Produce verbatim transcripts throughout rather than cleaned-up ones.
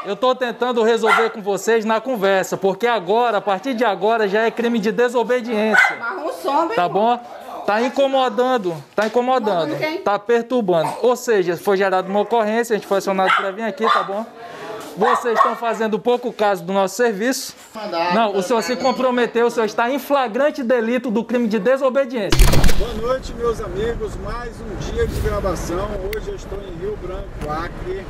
Eu tô tentando resolver com vocês na conversa, porque agora, a partir de agora, já é crime de desobediência. Tá bom? Tá incomodando, tá incomodando, tá perturbando. Ou seja, foi gerada uma ocorrência, a gente foi acionado para vir aqui, tá bom? Vocês estão fazendo pouco caso do nosso serviço. Não, o senhor se comprometeu, o senhor está em flagrante delito do crime de desobediência. Boa noite, meus amigos. Mais um dia de gravação. Hoje eu estou em Rio Branco, Acre.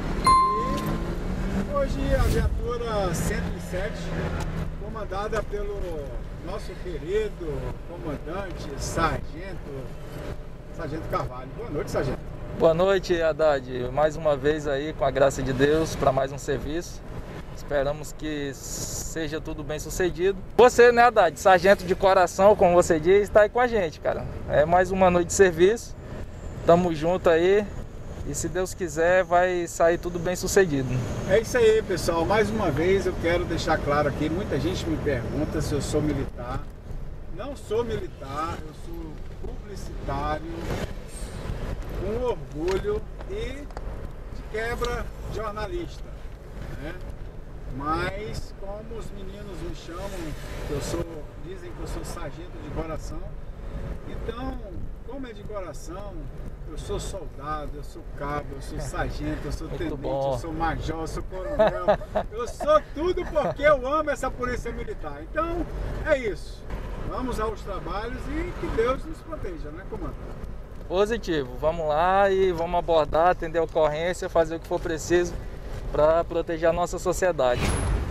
E hoje a viatura cento e sete, comandada pelo nosso querido comandante, sargento, sargento Carvalho. Boa noite, sargento. Boa noite, Haddad. Mais uma vez aí, com a graça de Deus, para mais um serviço. Esperamos que seja tudo bem sucedido. Você, né, Haddad, sargento de coração, como você diz, está aí com a gente, cara. É mais uma noite de serviço. Tamo junto aí. E se Deus quiser, vai sair tudo bem sucedido. É isso aí, pessoal. Mais uma vez eu quero deixar claro aqui, muita gente me pergunta se eu sou militar. Não sou militar, eu sou publicitário, com orgulho e de quebra jornalista, né? Mas como os meninos me chamam, eu sou, dizem que eu sou sargento de coração, então, como é de coração, eu sou soldado, eu sou cabo, eu sou sargento, eu sou tenente, eu sou major, eu sou coronel, eu sou tudo porque eu amo essa polícia militar. Então, é isso. Vamos aos trabalhos e que Deus nos proteja, né, comandante? Positivo, vamos lá e vamos abordar, atender a ocorrência, fazer o que for preciso para proteger a nossa sociedade.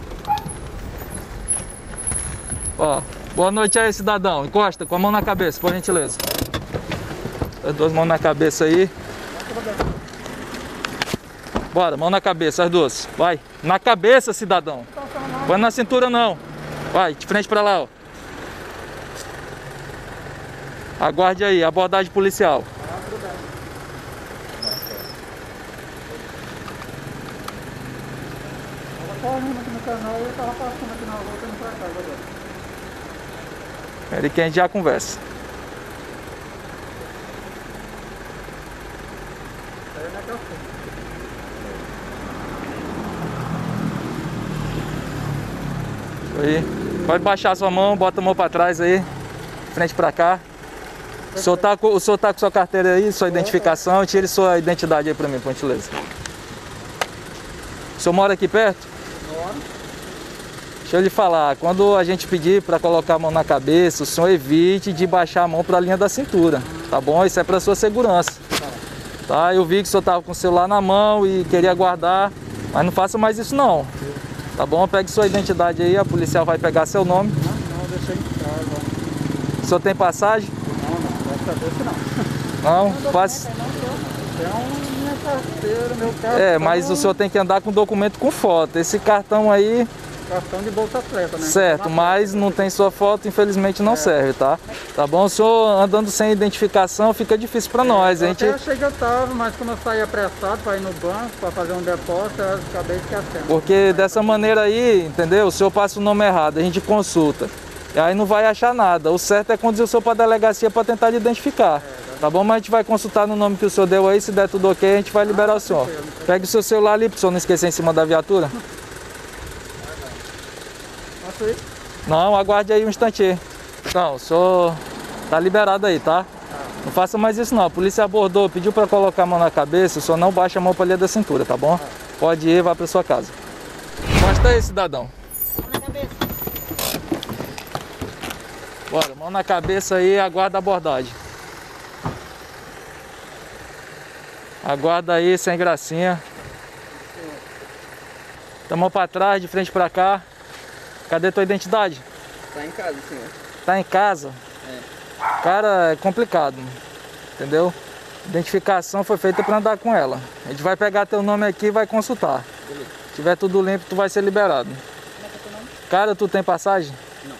Ó, boa noite aí, cidadão. Encosta com a mão na cabeça, por gentileza. As duas mãos na cabeça aí. Bora, mão na cabeça, as duas. Vai, na cabeça, cidadão. Vai na cintura não. Vai, de frente para lá, ó. Aguarde aí, abordagem policial. Ele que a gente já conversa. Aí, pode baixar sua mão, bota a mão para trás aí, frente para cá. O senhor, tá com, o senhor tá com sua carteira aí, sua identificação, tire sua identidade aí pra mim, por gentileza. O senhor mora aqui perto? Moro. Deixa eu lhe falar, quando a gente pedir para colocar a mão na cabeça, o senhor evite de baixar a mão para a linha da cintura, tá bom? Isso é para sua segurança. Tá? Eu vi que o senhor tava com o celular na mão e queria guardar, mas não faça mais isso não. Tá bom? Pegue sua identidade aí, a policial vai pegar seu nome. Não, não, deixa em casa. O senhor tem passagem? Não, não, faz... Tem minha carteira, meu cartão. É, mas o senhor tem que andar com documento com foto. Esse cartão aí... Cartão de bolsa atleta, né? Certo, mas não tem sua foto, infelizmente não é. serve, tá? Tá bom? O senhor andando sem identificação fica difícil pra é, nós. Eu a gente... até achei que eu tava, mas como eu saí apressado pra ir no banco, pra fazer um depósito, eu acabei esquecendo. Porque dessa maneira aí, entendeu? O senhor passa o nome errado, a gente consulta. E aí não vai achar nada. O certo é conduzir o senhor para a delegacia para tentar identificar. É, tá bom? Mas a gente vai consultar no nome que o senhor deu aí. Se der tudo ok, a gente vai liberar ah, o senhor. Pegue o seu celular ali para o senhor não esquecer em cima da viatura. Posso ir? Não, aguarde aí um instantinho. Não, o senhor tá liberado aí, tá? Não faça mais isso não. A polícia abordou, pediu para colocar a mão na cabeça. O senhor não baixa a mão para a linha da cintura, tá bom? Pode ir, vá para sua casa. Encosta aí, cidadão. Mão na cabeça. Bora, mão na cabeça aí, aguarda a abordagem. Aguarda aí, sem gracinha. Tá mão pra trás, de frente pra cá. Cadê tua identidade? Tá em casa, senhor. Tá em casa? É. Cara, é complicado, entendeu? Identificação foi feita pra andar com ela. A gente vai pegar teu nome aqui e vai consultar. Beleza. Se tiver tudo limpo, tu vai ser liberado. Como é que é teu nome? Cara, tu tem passagem?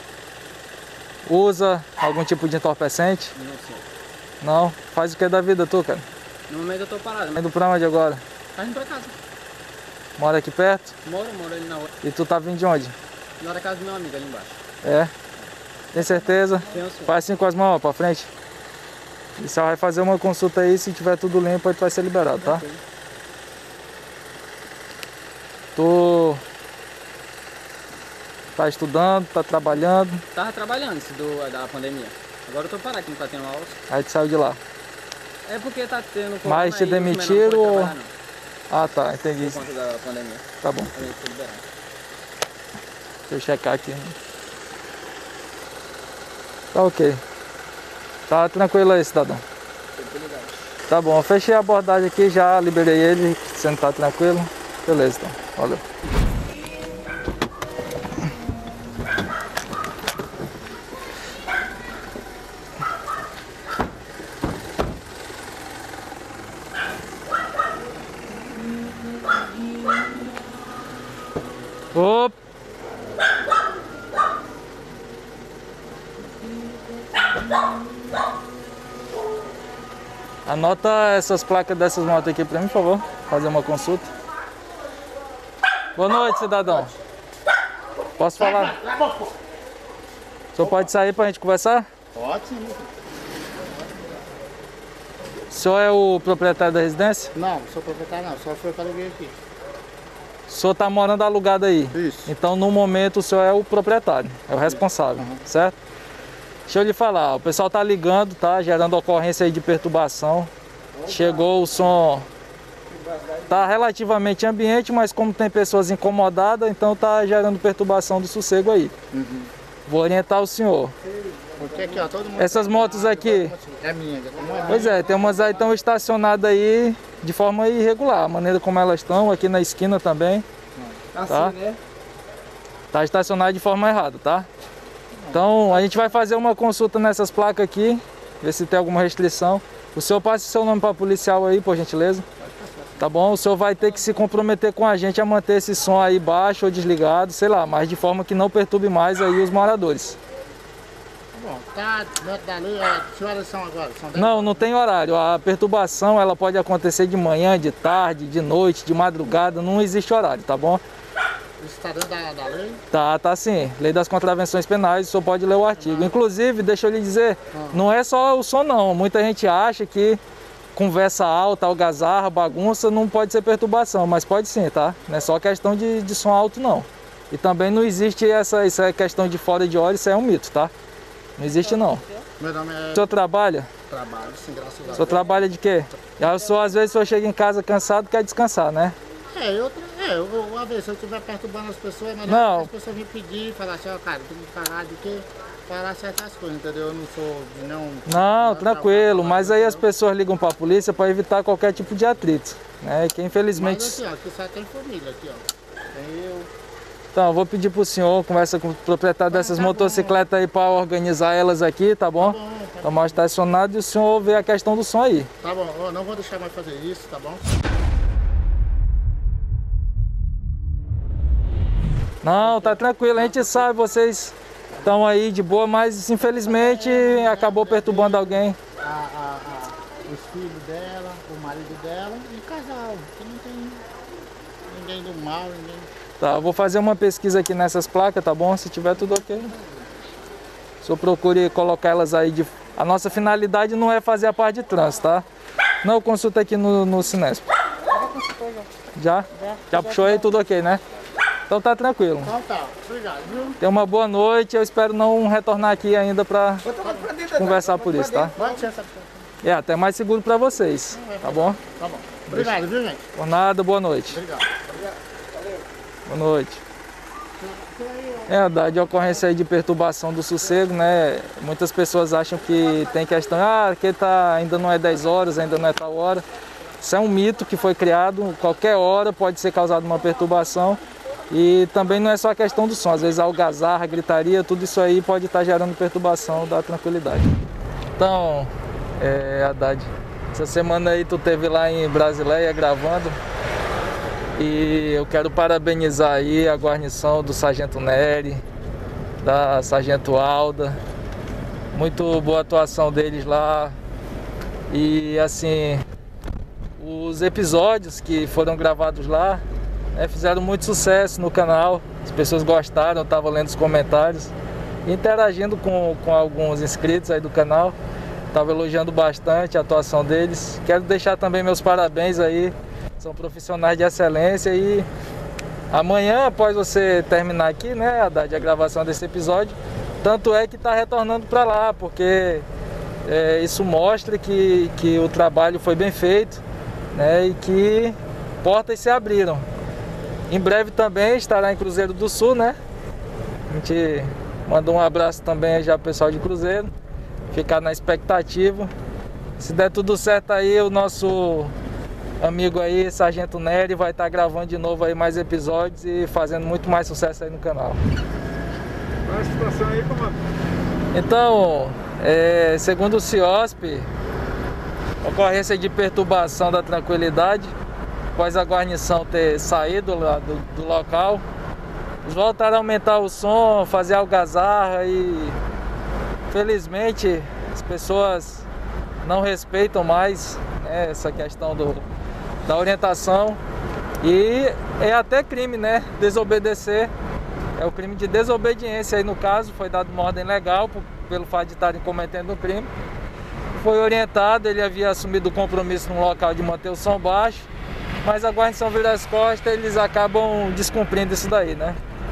Usa algum tipo de entorpecente? Não, senhor. Não? Faz o que da vida tu, cara? No momento eu tô parado. Tá indo pra onde agora? Tá indo pra casa. Mora aqui perto? Moro, moro ali na rua. E tu tá vindo de onde? Lá da casa do meu amigo, ali embaixo. É? Tem certeza? Tenho, senhor. Faz assim com as mãos, ó, pra frente. O policial vai fazer uma consulta aí, se tiver tudo limpo, aí tu vai ser liberado, tá? Okay. Tu tá estudando, tá trabalhando? Tava trabalhando antes do, da pandemia. Agora eu tô parado, que não tá tendo aulas. Aí tu saiu de lá? É porque tá tendo... Mas te demitiram ou... Não. Ah, tá, entendi. Por conta da pandemia. Tá bom. A gente foi liberado. Deixa eu checar aqui. Tá ok. Tá tranquilo aí, cidadão. Tá bom, eu fechei a abordagem aqui, já liberei ele, você não tá tranquilo? Beleza, então. Valeu. Opa! Anota essas placas dessas motos aqui pra mim, por favor. Fazer uma consulta. Boa noite, cidadão. Posso falar? O senhor pode sair pra gente conversar? Pode sim. O senhor é o proprietário da residência? Não, sou proprietário não, só foi para aluguel aqui. O senhor tá morando alugado aí? Isso. Então, no momento, o senhor é o proprietário, é o responsável, uhum. Certo? Deixa eu lhe falar, o pessoal tá ligando, tá? Gerando ocorrência aí de perturbação. Opa. Chegou o som... Tá relativamente ambiente, mas como tem pessoas incomodadas, então tá gerando perturbação do sossego aí. Uhum. Vou orientar o senhor. Porque aqui, ó, todo mundo... Essas motos aqui... É minha, como é minha. Pois é, tem umas aí que estão estacionadas aí de forma irregular. A maneira como elas estão, aqui na esquina também. Tá? Assim, né? Tá estacionado de forma errada, tá? Então a gente vai fazer uma consulta nessas placas aqui, ver se tem alguma restrição. O senhor passe seu nome para policial aí, por gentileza. Tá bom? O senhor vai ter que se comprometer com a gente a manter esse som aí baixo ou desligado, sei lá, mas de forma que não perturbe mais aí os moradores. Bom, tá dentro da lei, que horas são agora? São não, não tem horário. A perturbação ela pode acontecer de manhã, de tarde, de noite, de madrugada, não existe horário, tá bom? Isso está dentro da, da lei? Tá, tá sim. Lei das Contravenções Penais, o senhor pode ler o artigo. Inclusive, deixa eu lhe dizer, uhum. Não é só o som não. Muita gente acha que conversa alta, algazarra, bagunça, não pode ser perturbação, mas pode sim, tá? Não é só questão de, de som alto não. E também não existe essa, essa questão de fora de hora, isso é um mito, tá? Não existe não. Meu nome é... O senhor trabalha? Trabalho, sim, graças a Deus. O senhor trabalha de quê? Já o senhor, às vezes, o senhor chega em casa cansado, quer descansar, né? É, eu, é, eu uma vez, se eu estiver perturbando as pessoas, mas não. As pessoas me pedir, falar assim, ó, cara, tem que parar de que falar certas coisas, entendeu? Eu não sou de não... Não, tranquilo, mas aí as pessoas ligam para a polícia para evitar qualquer tipo de atrito, né? Que infelizmente... Mas assim, ó, aqui só tem família, aqui, ó. Tem eu... Então, eu vou pedir pro senhor, conversa com o proprietário dessas tá motocicletas bom. Aí para organizar elas aqui, tá bom? Tá bom, tá bom. Mais estacionado e o senhor vê a questão do som aí. Tá bom, eu não vou deixar mais fazer isso, tá bom? Não, tá tranquilo, a gente sabe, vocês estão aí de boa, mas infelizmente acabou perturbando alguém. A, a, a, os filhos dela, o marido dela e o casal, que não tem ninguém do mal, ninguém... Tá, eu vou fazer uma pesquisa aqui nessas placas, tá bom? Se tiver tudo ok. O senhor procure colocar elas aí de... A nossa finalidade não é fazer a parte de trânsito, tá? Não, consulta aqui no, no Cinesp. Já? Já? Já puxou aí tudo ok, né? Então tá tranquilo. Então tá, obrigado, viu? Tenha uma boa noite, eu espero não retornar aqui ainda pra conversar por isso, tá? É, até mais seguro pra vocês, tá bom? Tá bom. Obrigado, viu, gente? Por nada, boa noite. Obrigado. Boa noite. É verdade, de ocorrência aí de perturbação do sossego, né? Muitas pessoas acham que tem questão, ah, que tá, ainda não é dez horas, ainda não é tal hora. Isso é um mito que foi criado, qualquer hora pode ser causada uma perturbação. E também não é só a questão do som, às vezes a algazarra, a gritaria, tudo isso aí pode estar gerando perturbação da tranquilidade. Então, é, Haddad, essa semana aí tu teve lá em Brasileia gravando e eu quero parabenizar aí a guarnição do Sargento Nery, da Sargento Alda, muito boa atuação deles lá e assim, os episódios que foram gravados lá, É, fizeram muito sucesso no canal, as pessoas gostaram, eu estava lendo os comentários, interagindo com, com alguns inscritos aí do canal, estava elogiando bastante a atuação deles. Quero deixar também meus parabéns aí, são profissionais de excelência e Amanhã, após você terminar aqui, né, Haddad, a gravação desse episódio, tanto é que está retornando para lá, porque é, isso mostra que, que o trabalho foi bem feito, né, e que portas se abriram. Em breve também estará em Cruzeiro do Sul, né? A gente manda um abraço também já pro pessoal de Cruzeiro, ficar na expectativa. Se der tudo certo aí, o nosso amigo aí, Sargento Nery, vai estar gravando de novo aí mais episódios e fazendo muito mais sucesso aí no canal. Qual é a situação aí, comandante? Então, é, segundo o CIOSP, ocorrência de perturbação da tranquilidade, após a guarnição ter saído lá do, do local, eles voltaram a aumentar o som, fazer algazarra e, felizmente, as pessoas não respeitam mais, né, essa questão do, da orientação, e é até crime, né, desobedecer, é o crime de desobediência aí no caso, foi dado uma ordem legal por, pelo fato de estarem cometendo um crime, foi orientado, ele havia assumido o compromisso no local de manter o som baixo, mas a guarnição vira as costas, eles acabam descumprindo isso daí, né?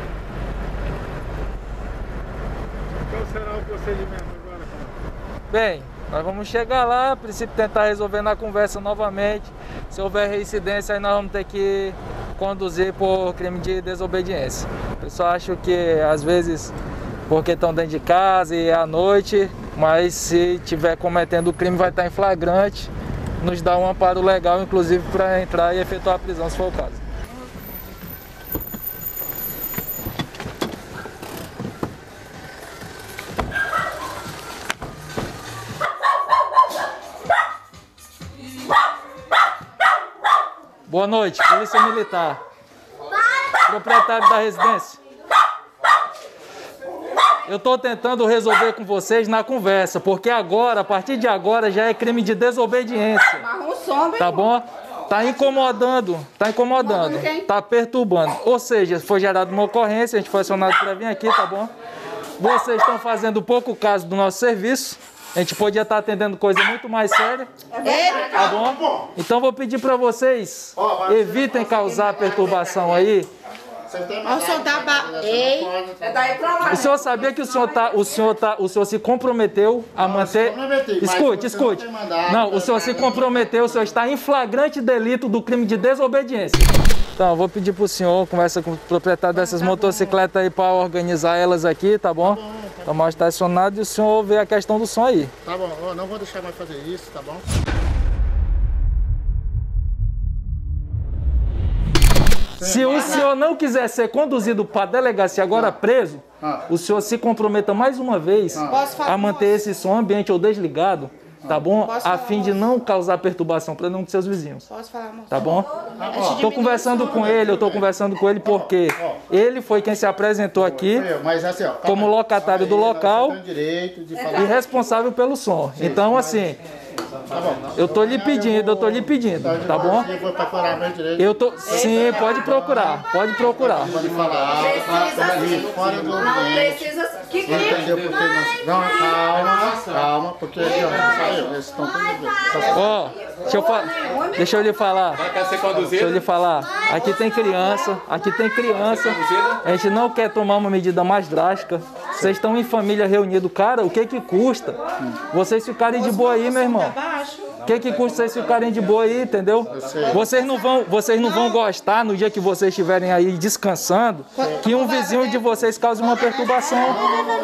Qual será o procedimento agora, comandante? Bem, nós vamos chegar lá, a princípio tentar resolver na conversa novamente. Se houver reincidência, aí nós vamos ter que conduzir por crime de desobediência. O pessoal acha que às vezes porque estão dentro de casa e é à noite, mas se tiver cometendo o crime vai estar em flagrante, nos dá um amparo legal, inclusive para entrar e efetuar a prisão, se for o caso. Boa noite, Polícia Militar. Proprietário da residência. Eu estou tentando resolver com vocês na conversa, porque agora, a partir de agora, já é crime de desobediência. Tá bom? Tá incomodando, tá incomodando, tá perturbando. Ou seja, foi gerada uma ocorrência, a gente foi acionado para vir aqui, tá bom? Vocês estão fazendo pouco caso do nosso serviço. A gente podia estar atendendo coisa muito mais séria, tá bom? Então vou pedir para vocês, evitem causar perturbação aí. O senhor tá ba... Ei, é daí pra lá. O senhor sabia que o senhor tá, o senhor tá, o senhor se comprometeu a manter... Escute, escute. Não, o senhor se comprometeu, o senhor está em flagrante delito do crime de desobediência. Então, eu vou pedir pro senhor, conversa com o proprietário dessas motocicletas aí para organizar elas aqui, tá bom? Tá mal estacionado e o senhor vê a questão do som aí. Tá bom, eu não vou deixar mais fazer isso, tá bom? Se o senhor não quiser ser conduzido para a delegacia agora preso, o senhor se comprometa mais uma vez a manter esse som ambiente ou desligado, tá bom? A fim de não causar perturbação para nenhum de seus vizinhos. Posso falar, moço? Tá bom? Estou conversando com ele, eu estou conversando com ele porque ele foi quem se apresentou aqui como locatário do local e responsável pelo som. Então, assim... Eu tô lhe pedindo, eu tô lhe pedindo, tá bom? Eu tô, sim, pode procurar, pode procurar. Pode falar, fora do ambiente. Que Entendeu porque não? Não, calma, calma, porque eles estão tudo. Ó, deixa eu falar, deixa eu lhe falar. Deixa eu lhe falar. Aqui tem criança, aqui tem criança. A gente não quer tomar uma medida mais drástica. Vocês estão em família reunido, cara, o que que custa? Vocês ficarem de boa aí, meu irmão. O que que custa vocês ficarem de boa aí, entendeu? Vocês não vão, vocês não vão gostar no dia que vocês estiverem aí descansando que um vizinho de vocês cause uma perturbação.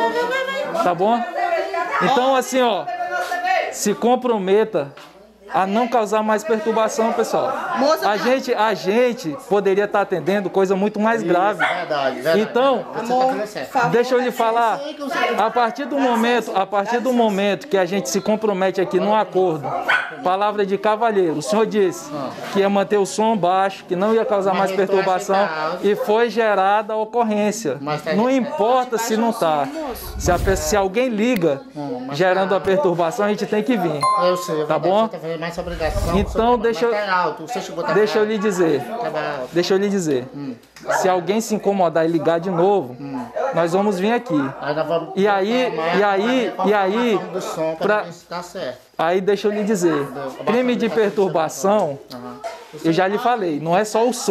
Tá bom? Então, assim, ó, se comprometa a não causar mais perturbação, pessoal. A gente, a gente poderia estar atendendo coisa muito mais grave. Verdade, verdade. Então, deixa eu lhe falar, a partir do momento, a partir do momento que a gente se compromete aqui num acordo, palavra de cavalheiro, o senhor disse que ia manter o som baixo, que não ia causar mais perturbação e foi gerada a ocorrência. Não importa se não está. Se, a pessoa, se alguém liga gerando a perturbação, a gente tem que vir. Eu sei, tá bom? Mais obrigação, então deixa eu, alto, tá deixa eu lhe dizer, tá deixa eu lhe dizer, hum. se alguém se incomodar e ligar de novo, hum. nós vamos vir aqui. Aí nós vamos e aí, mais, e aí, e aí, som pra, tá certo. aí deixa eu lhe dizer, crime de perturbação, uhum. eu já lhe falei, não é só o som.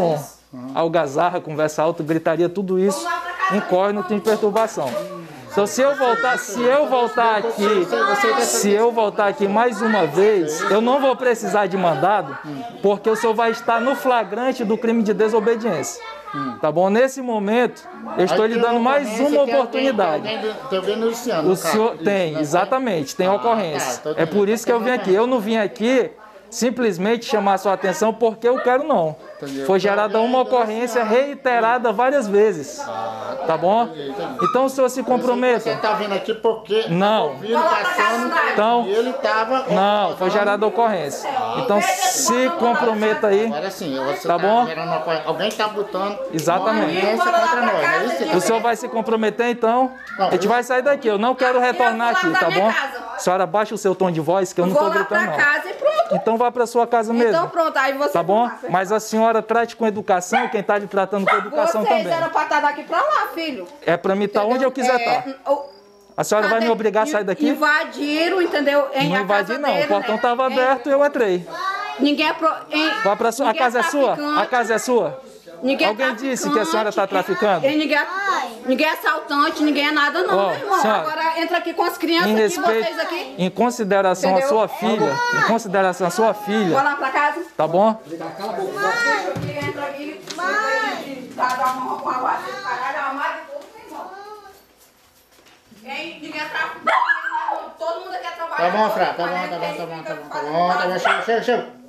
uhum. algazarra, conversa alta, gritaria, tudo isso incorre no crime de perturbação. Então, se eu voltar, se eu voltar aqui, se eu voltar aqui mais uma vez, eu não vou precisar de mandado, porque o senhor vai estar no flagrante do crime de desobediência. Tá bom? Nesse momento, eu estou lhe dando mais uma oportunidade. O senhor tem, exatamente, tem ocorrência. É por isso que eu vim aqui. Eu não vim aqui simplesmente chamar a sua atenção porque eu quero, não. Foi gerada uma ocorrência reiterada várias vezes. Tá bom? Então o senhor se comprometa. Você está vindo aqui porque não. Passando, então, e ele tava, não, foi gerada ocorrência. Então se comprometa aí. Agora sim, você tá bom? Alguém está botando exatamente. Contra nós, não é isso? O senhor vai se comprometer então? Não, a gente vai sair daqui. Eu não quero retornar aqui, tá bom? A senhora baixa o seu tom de voz, que eu não estou gritando, não. Casa e pronto. Então vá para sua casa mesmo. Então pronto, aí você... Tá bom? Mas a senhora trate com educação, quem está lhe tratando com educação Vocês também. Vocês eram para estar daqui para lá, filho. É para mim estar onde eu quiser estar. É, a senhora vai me obrigar a sair daqui? Invadiram, entendeu? Em não invadi não, dele, o portão estava né? aberto e eu entrei. Ninguém é pro... Em... Vá para sua... A casa é sua? A casa é sua? Ninguém Alguém é disse que a senhora está traficando? Ninguém é, ninguém é assaltante, ninguém é nada não, oh, meu irmão. Senhora, agora entra aqui com as crianças em aqui, respeito, vocês aqui. Em consideração Entendeu? a sua filha, em consideração a sua filha. Vou lá pra casa. Tá bom? Entra aqui, mãe. Tá dando uma guarda, caralho, armário e tudo, meu irmão. Ninguém é traficante, todo mundo quer trabalhar. Tá bom, Fra, tá bom, tá bom, tá bom, tá bom, tá bom, tá bom, chega, chega, chega.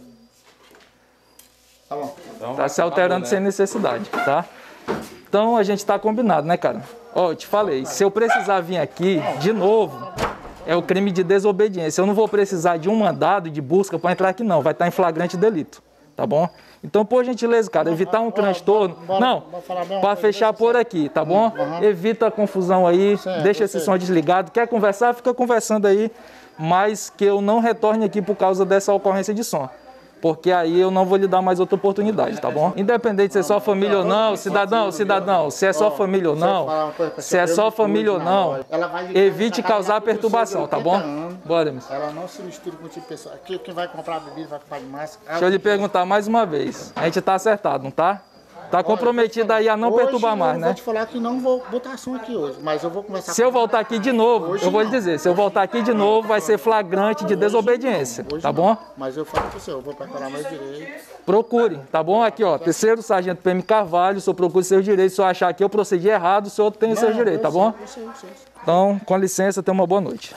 Tá bom. Então, tá se alterando né? sem necessidade, tá? Então a gente tá combinado, né, cara? Ó, eu te falei, se eu precisar vir aqui de novo, é o crime de desobediência. Eu não vou precisar de um mandado de busca para entrar aqui, não. Vai estar em flagrante delito, tá bom? Então, por gentileza, cara, evitar um transtorno. Não, para fechar por aqui, tá bom? Evita a confusão aí, deixa esse som desligado. Quer conversar? Fica conversando aí, mas que eu não retorne aqui por causa dessa ocorrência de som. Porque aí eu não vou lhe dar mais outra oportunidade, tá bom? Independente de ser só família ou não, cidadão, cidadão, se é só família ou não, se é só família ou não, evite causar perturbação, tá bom? Bora, miss. Ela não se mistura com o tipo de pessoa. Aqui quem vai comprar bebida vai comprar de máscara. Deixa eu lhe perguntar mais uma vez. A gente tá acertado, não tá? Tá comprometido aí a não perturbar mais, né? Eu vou te falar que não vou botar som aqui hoje, mas eu vou conversar. Se eu voltar aqui de novo, eu vou lhe dizer, se eu voltar aqui de novo, vai ser flagrante de desobediência, tá bom? Mas eu falo pro senhor, eu vou procurar meus direitos. Procure, tá bom? Aqui, ó, terceiro sargento P M Carvalho, o senhor procure seus direitos. Se o senhor achar que eu procedi errado, o senhor tem os seus direitos, tá bom? Então, com licença, tenha uma boa noite.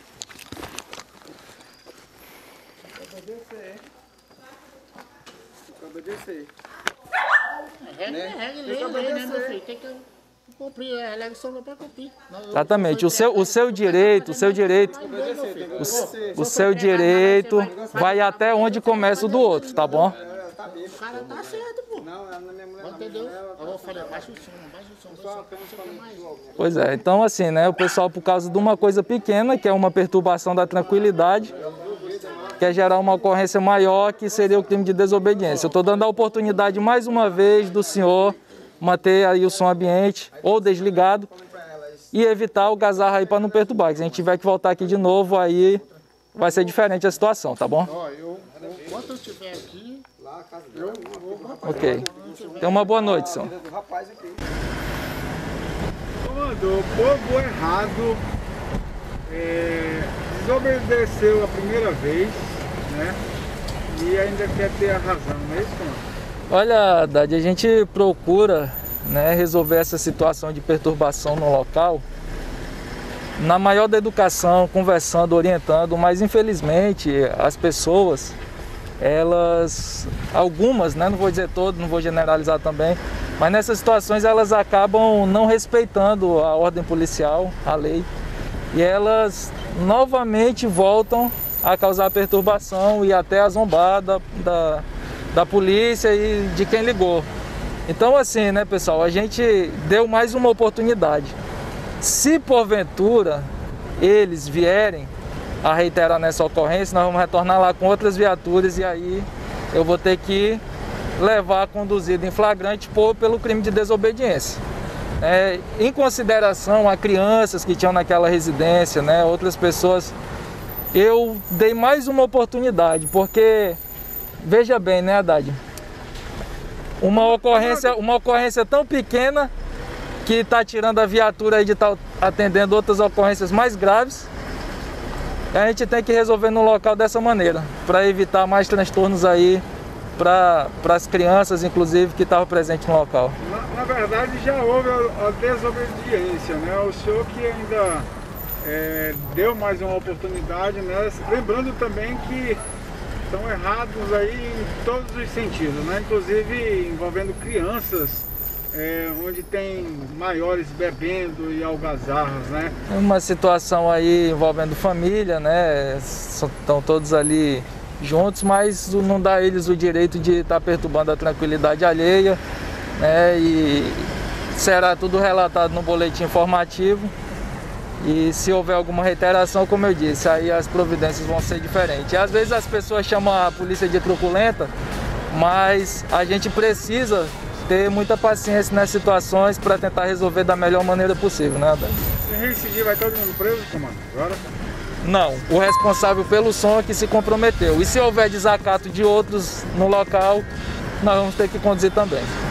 Exatamente, o seu, o seu direito, o seu direito, o, o seu direito vai até onde começa o do outro, tá bom? O cara tá certo, pô. Entendeu? Eu falei, baixa o som, baixa o som. Pois é, então assim, né, o pessoal por causa de uma coisa pequena, que é uma perturbação da tranquilidade, quer gerar uma ocorrência maior, que seria o crime de desobediência. Eu estou dando a oportunidade mais uma vez do senhor manter aí o som ambiente ou desligado e evitar o gazarra aí para não perturbar. Se a gente tiver que voltar aqui de novo, aí vai ser diferente a situação, tá bom? Enquanto eu estiver aqui, eu vou... Ok. Tenha uma boa noite, senhor. Comandou, povo errado, é, desobedeceu a primeira vez, né? E ainda quer ter a razão, não é isso, comandante? Olha, Dade, a gente procura, né, resolver essa situação de perturbação no local na maior da educação, conversando, orientando, mas infelizmente as pessoas, elas, algumas, né, não vou dizer todas, não vou generalizar também, mas nessas situações elas acabam não respeitando a ordem policial, a lei, e elas novamente voltam a causar perturbação e até a zombar da, da, da polícia e de quem ligou. Então assim, né, pessoal, a gente deu mais uma oportunidade. Se porventura eles vierem a reiterar nessa ocorrência, nós vamos retornar lá com outras viaturas e aí eu vou ter que levar conduzido em flagrante por, pelo crime de desobediência. É, em consideração a crianças que tinham naquela residência, né, outras pessoas, eu dei mais uma oportunidade, porque, veja bem, né, Haddad? uma ocorrência, uma ocorrência tão pequena que está tirando a viatura aí de estar atendendo outras ocorrências mais graves. A gente tem que resolver no local dessa maneira, para evitar mais transtornos aí para as crianças, inclusive, que estavam presentes no local. Na, na verdade, já houve a, a desobediência, né? O senhor que ainda é, deu mais uma oportunidade, né? Lembrando também que estão errados aí em todos os sentidos, né? Inclusive envolvendo crianças, é, onde tem maiores bebendo e algazarras, né? Uma situação aí envolvendo família, né? Estão todos ali juntos, mas não dá a eles o direito de estar perturbando a tranquilidade alheia, né? E será tudo relatado no boletim informativo. E se houver alguma reiteração, como eu disse, aí as providências vão ser diferentes. E às vezes as pessoas chamam a polícia de truculenta, mas a gente precisa ter muita paciência nas situações para tentar resolver da melhor maneira possível, né, Adão? Se reincidir, vai todo mundo preso, comando? Agora? Não, o responsável pelo som é que se comprometeu. E se houver desacato de outros no local, nós vamos ter que conduzir também.